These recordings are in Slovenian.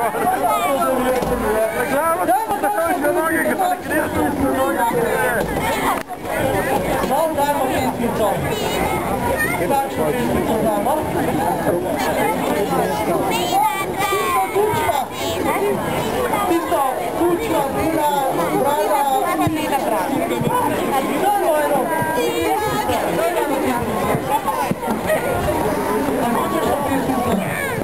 Samo dajmo pesmico. Kakšno pesmico damo? Tisto kučma, Brina, Braga. Dajmo eno. Hočeš to pesmico?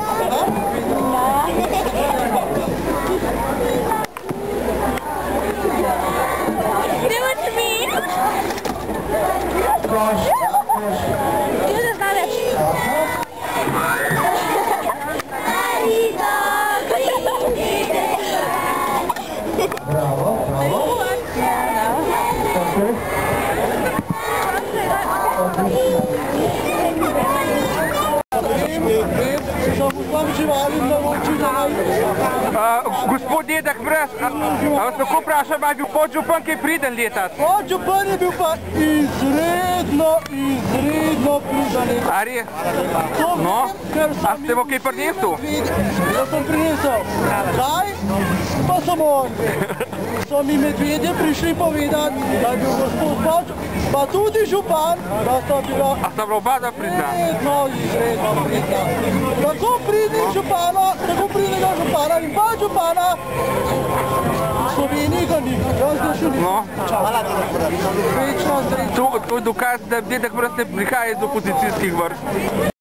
Bravo, bravo. Gospod Dedek Brez, a vas lahko vprašam, ali je bil podžupan kaj priden letos? Podžupan je bil pa izredno priden letos. A res? No, a ste v kaj prinesel? Ja sem prinesel. Kaj? Pa samo on. So mi medvedje prišli povedati, da je bil gospod podžupan, pa tudi župan, da sta bila... A sta bila oba da pridna? Izredno pridna. Tako pridnega župana in pa župana v Sloveniji ga ni. No. Večno srečno. To je dokaz, da Dedek Brez ne prihaja iz opozicijskih vrst.